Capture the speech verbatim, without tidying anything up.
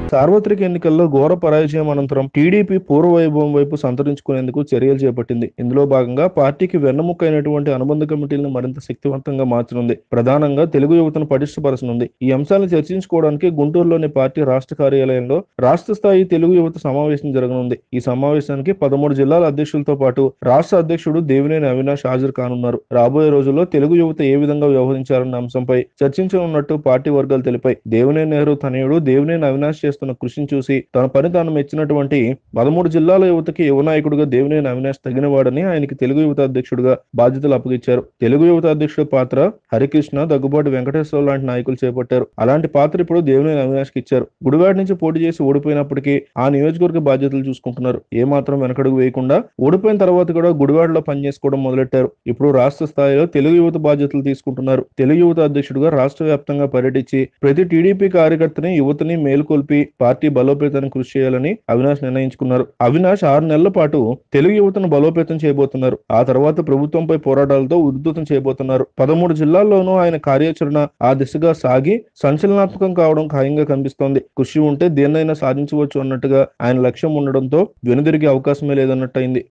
సార్వత్రిక ఎన్నికల్లో ఘోర పరాజయం అనంతరం టీడీపీ పూర్వ వైభవం వైపు సంతరించుకునేందుకు చర్యలు చేపట్టింది. ఇందులో భాగంగా పార్టీకి వెన్నెముక అయినటువంటి అనుబంధ కమిటీలను మరింత శక్తివంతంగా మార్చనుంది. ప్రధానంగా తెలుగు యువతను పటిష్టపరచనుంది. ఈ అంశాలను చర్చించుకోవడానికి గుంటూరులోని పార్టీ రాష్ట్ర కార్యాలయంలో రాష్ట్ర స్థాయి తెలుగు యువత సమావేశం జరగనుంది. ఈ సమావేశానికి పదమూడు జిల్లాల అధ్యక్షులతో పాటు రాష్ట్ర అధ్యక్షుడు దేవినేని అవినాష్ హాజరు కానున్నారు. రాబోయే రోజుల్లో తెలుగు యువత ఏ విధంగా వ్యవహరించాలన్న అంశంపై చర్చించనున్నట్టు పార్టీ వర్గాలు తెలిపాయి. దేవినేని నెహ్రూ తనయుడు దేవినేని అవినాష్ చేస్తున్న కృషిని చూసి తన పని తాను మెచ్చినటువంటి పదమూడు జిల్లాల యువతకి యువ నాయకుడిగా దేవినేని అవినాష్ తగినవాడని ఆయనకి తెలుగు యువత అధ్యక్షుడిగా బాధ్యతలు అప్పగించారు. తెలుగు యువత అధ్యక్షుడి పాత్ర హరికృష్ణ, దగ్గుబాటి వెంకటేశ్వరరావు లాంటి నాయకులు చేపట్టారు. అలాంటి పాత్ర ఇప్పుడు దేవినేని అవినాష్ కి ఇచ్చారు. గుడివాడ నుంచి పోటీ చేసి ఓడిపోయినప్పటికీ ఆ నియోజకవర్గ బాధ్యతలు చూసుకుంటున్నారు. ఏ మాత్రం వెనకడుగు వేయకుండా ఓడిపోయిన తర్వాత కూడా గుడివాడలో పనిచేసుకోవడం మొదలెట్టారు. ఇప్పుడు రాష్ట్ర స్థాయిలో తెలుగు యువత బాధ్యతలు తీసుకుంటున్నారు. తెలుగు యువత అధ్యక్షుడిగా రాష్ట్ర వ్యాప్తంగా పర్యటించి ప్రతి టీడీపీ కార్యకర్తని యువతని మేల్కొల్పి పార్టీ బలోపేతానికి కృషి చేయాలని అవినాష్ నిర్ణయించుకున్నారు. అవినాష్ ఆరు నెలల పాటు తెలుగు యువతను బలోపేతం చేయబోతున్నారు. ఆ తర్వాత ప్రభుత్వంపై పోరాటాలతో ఉధృతం చేయబోతున్నారు. పదమూడు జిల్లాల్లోనూ ఆయన కార్యాచరణ ఆ దిశగా సాగి సంచలనాత్మకం కావడం ఖాయంగా కనిపిస్తోంది. కృషి ఉంటే దేన్నైనా సాధించవచ్చు అన్నట్టుగా ఆయన లక్ష్యం ఉండడంతో వెనుదిరిగే అవకాశమే లేదన్నట్టయింది.